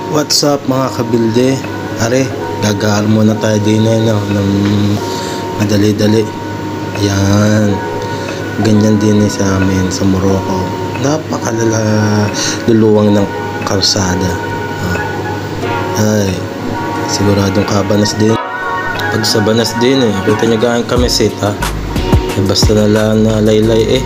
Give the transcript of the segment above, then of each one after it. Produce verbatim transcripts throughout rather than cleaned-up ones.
What's up mga kabilde? Are, gagaan muna tayo din eh, no? Ng madali-dali. Ayan. Ganyan din eh sa amin sa Morocco. Napakalala luluwang ng kalsada. Ah. Ay, siguradong kabanas din. Pag sa banas din eh, kita nyo gaan kami sit ha. Eh, basta na lang na laylay eh.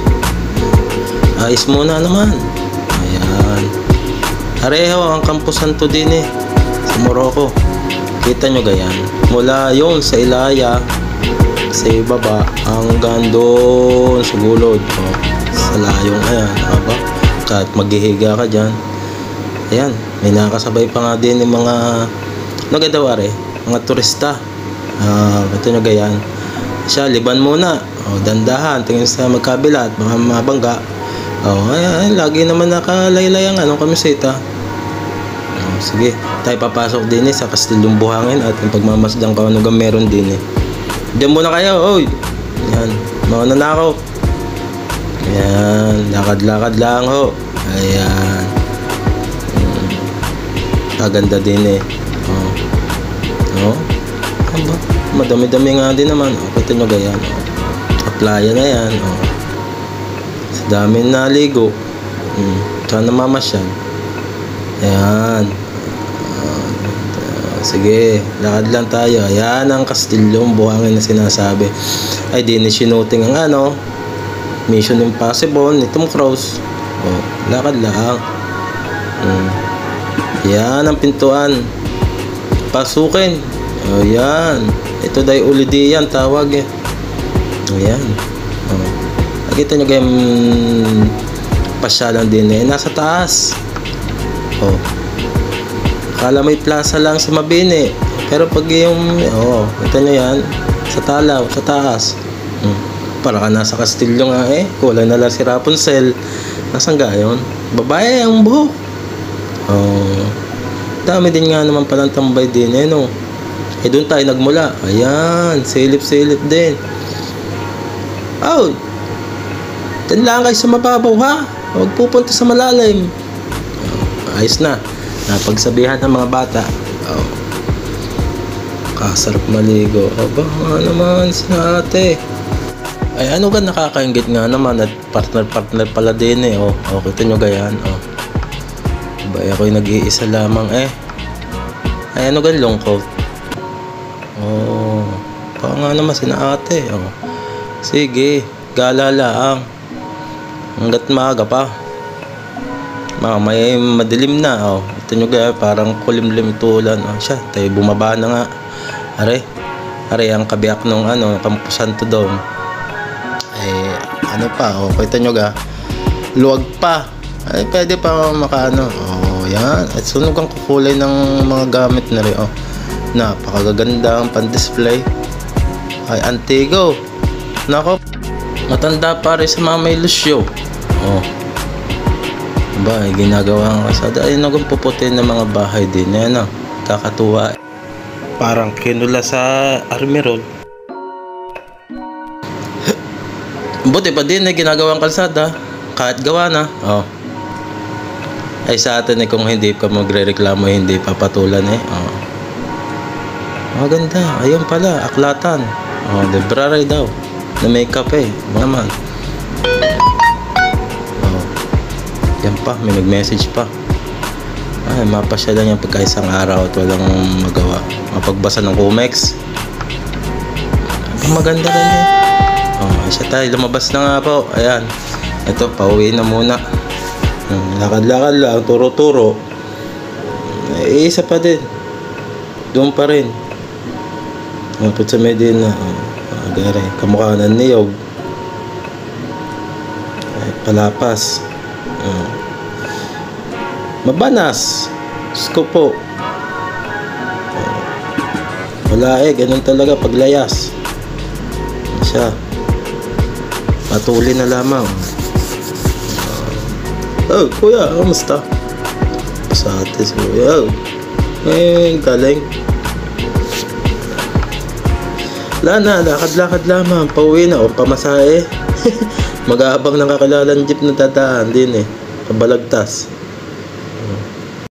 Ayos muna naman. Ayan. Areho ang kampusan to din eh sa Morocco. Kita nyo gayan. Mula yon sa Ilaya sa ibaba hanggang doon sa gulod. Oh, sa layong ayan. Aba, kahit maghihiga ka dyan. Ayan. May nakasabay pa nga din yung mga nagadawari. Mga turista. Uh, ito nyo gayan. Siya, liban muna. Oh, dandahan. Tingin sa magkabila at mga mabangga. Oh, ayan, lagi naman nakalaylay ang anong kamiseta. Oh, sige, tayo papasok din eh sa Kastilyong Buhangin at yung pagmamasdang kung ano meron din eh. Diyan muna kayo, oy. Ayan, mauna na ako. Ayan, lakad-lakad lang ho. Ayan. Hmm. Kaganda din eh. Oh. Oh. Aba, madami-dami nga din naman. Oh, kita nyo gayan. Oh. Playa na yan. Oh. Sa dami naligo. Hmm. Saan namamasyal? Ayan. Uh, uh, sige, lakad lang tayo. Ayan ang Kastilyong Buhangin na sinasabi. Ay, di ni sinuting ang ano, Mission Impossible ni Tom Cruise. Oh, lakad lang. Hmm. Ayan ang pintuan. Pasukin. Oh, yan. Ito day Ulidiyan tawag eh. Ayan. Oh. Nakita nyo kayong pasyalan din eh. Nasa taas. Oh. Akala may plaza lang sa Mabini. Pero pag yung, oh, kita nyo yan. Sa talaw, sa taas. Hmm. Para ka nasa Kastilyo nga eh. Kulay na lang si Rapunzel. Nasaan ga yun? Babae ang buhok. Oh. Dami din nga naman palang tambay din eh no. Eh doon tayo nagmula. Ayan. Silip-silip din. Oh. Diyan lang kayo sa mababaw ha. Huwag pupunta sa malalim. Oh, ayos na. Napagsabihan ng mga bata. Oh. Kasarap maligo. Aba nga naman si ate. Ay ano ka nakakaingit nga naman. At partner-partner pala din eh. Oh, oh kita nyo gayan. Oh. Ba ako'y nag-iisa lamang eh. Ay ano gan long coat. Oh. Baka nga naman si ate. Oh. Sige. Gala lang. Hanggat maaga pa. Mamaya madilim na. Oh. Ito nyo gaya parang kulimlim tulan. Oh, siya, tayo bumaba na nga. Are. Are ang kabiyak nung ano, kampusan to doon. Eh, ano pa. Oh, kita nyo ga. Luwag pa. Ay, pwede pa makaano. Oh, yan. At sunog ang kukulay ng mga gamit na rin. Oh. Napakaganda ang pan-display. Ay, Antigo. Nako. Matanda pare sa Mamay Lucio. Oh. Ba, eh, ginagawa ang kasada. Ay, nagong puputin ng mga bahay din. Ayan, oh. Kakatuwa. Parang kinula sa army roll. Buti pa din, eh, ginagawang kalsada. Kahit gawa na. Oh. Ay, sa atin, eh, kung hindi ka magre-reklamo, hindi papatulan, eh. Oh. Maganda. Ayun pala, aklatan. Oh, library daw. Na may kape, naman. Oh. Yan pa, may nag-message pa. Ay, mapasya lang yung pagkaisang araw at walang magawa. Mapagbasa ng Comex. Maganda rin eh. Oh, siya tayo, lumabas na nga po. Ayan. Ito, pauwi na muna. Lakad-lakad lang, turo-turo. Eh, isa pa din. Doon pa rin. Mapot sa Medina. Oh. Gare, kamukha ng niyog. Ay, palapas. Uh. Mabanas. Sko po. Uh. Wala eh, ganun talaga paglayas. Siya. Patuloy na lamang. Uh. Oh, kuya, kamusta? Sa atin si kuya. Oh. Eh, galing. Wala na, lakad-lakad lamang. Pauwi na o pamasahe. Mag-aabang ng kakalalang jeep na dadaan din eh. Kabalagtas.